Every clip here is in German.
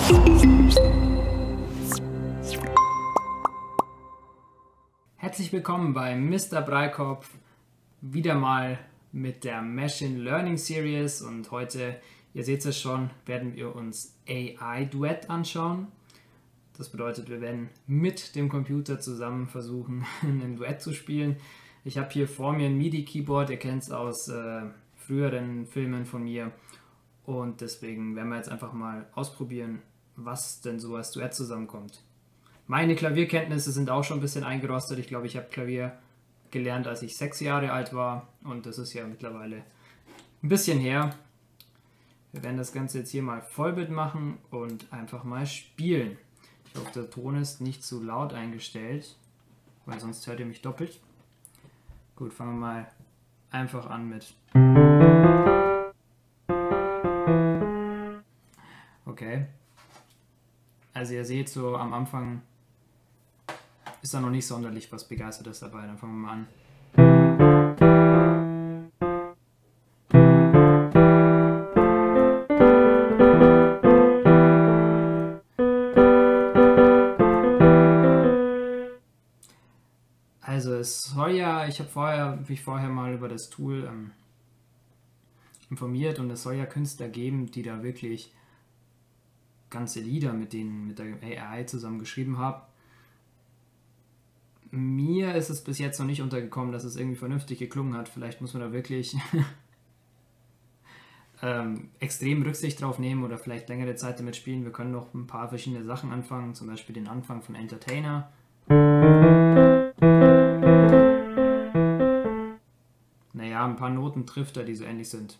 Herzlich willkommen bei Mr. Breikopf, wieder mal mit der Machine Learning Series, und heute, ihr seht es schon, werden wir uns AI-Duett anschauen. Das bedeutet, wir werden mit dem Computer zusammen versuchen, ein Duett zu spielen. Ich habe hier vor mir ein MIDI-Keyboard, ihr kennt es aus früheren Filmen von mir, und deswegen werden wir jetzt einfach mal ausprobieren, was denn so als Duett zusammenkommt. Meine Klavierkenntnisse sind auch schon ein bisschen eingerostet. Ich glaube, ich habe Klavier gelernt, als ich 6 Jahre alt war, und das ist ja mittlerweile ein bisschen her. Wir werden das Ganze jetzt hier mal Vollbild machen und einfach mal spielen. Ich hoffe, der Ton ist nicht zu laut eingestellt, weil sonst hört ihr mich doppelt. Gut, fangen wir mal einfach an mit. Okay. Also ihr seht, so am Anfang ist da noch nicht sonderlich was Begeistertes dabei. Dann fangen wir mal an. Also es soll ja, ich habe mich vorher mal über das Tool informiert, und es soll ja Künstler geben, die da wirklich ganze Lieder mit der AI zusammen geschrieben haben. Mir ist es bis jetzt noch nicht untergekommen, dass es irgendwie vernünftig geklungen hat. Vielleicht muss man da wirklich extrem Rücksicht drauf nehmen oder vielleicht längere Zeit damit spielen. Wir können noch ein paar verschiedene Sachen anfangen, zum Beispiel den Anfang von Entertainer. Naja, ein paar Noten trifft er, die so ähnlich sind.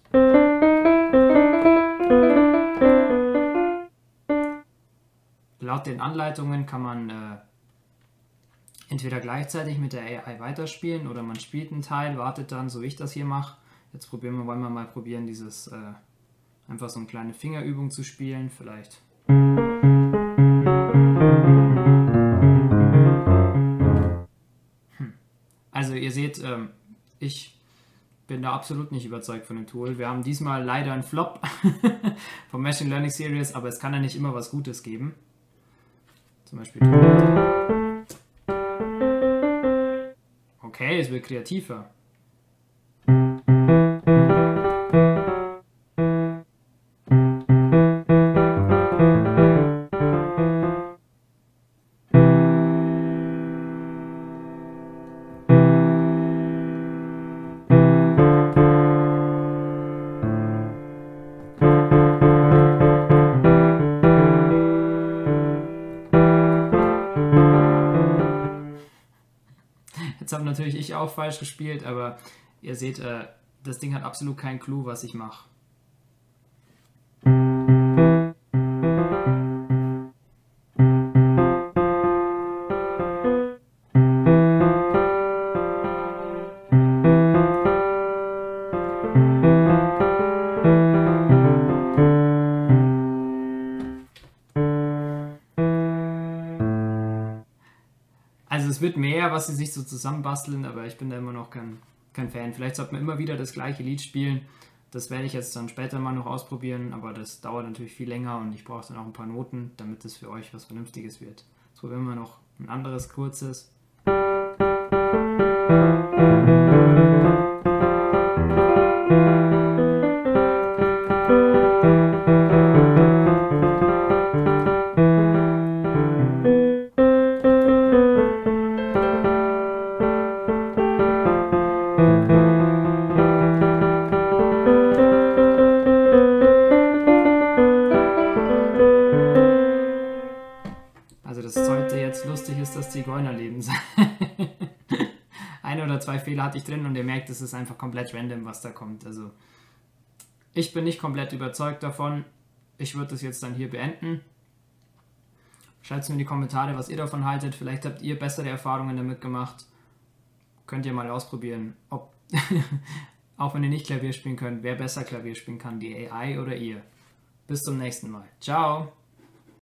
Laut den Anleitungen kann man entweder gleichzeitig mit der AI weiterspielen oder man spielt einen Teil, wartet dann, so wie ich das hier mache. Jetzt wollen wir mal probieren, dieses einfach so eine kleine Fingerübung zu spielen, vielleicht. Also ihr seht, ich bin da absolut nicht überzeugt von dem Tool. Wir haben diesmal leider einen Flop vom Machine Learning Series, aber es kann ja nicht immer was Gutes geben. Zum Beispiel. Okay, es wird kreativer. Jetzt habe natürlich ich auch falsch gespielt, aber ihr seht, das Ding hat absolut keinen Clou, was ich mache. Also es wird mehr, was sie sich so zusammenbasteln, aber ich bin da immer noch kein Fan. Vielleicht sollte man immer wieder das gleiche Lied spielen. Das werde ich jetzt dann später mal noch ausprobieren, aber das dauert natürlich viel länger und ich brauche dann auch ein paar Noten, damit es für euch was Vernünftiges wird. Jetzt probieren wir noch ein anderes kurzes. Also das sollte jetzt lustig ist, das Zigeunerleben sein. 1 oder 2 Fehler hatte ich drin und ihr merkt, es ist einfach komplett random, was da kommt. Also ich bin nicht komplett überzeugt davon. Ich würde das jetzt dann hier beenden. Schreibt es mir in die Kommentare, was ihr davon haltet. Vielleicht habt ihr bessere Erfahrungen damit gemacht. Könnt ihr mal ausprobieren, ob, auch wenn ihr nicht Klavier spielen könnt, wer besser Klavier spielen kann, die AI oder ihr. Bis zum nächsten Mal. Ciao!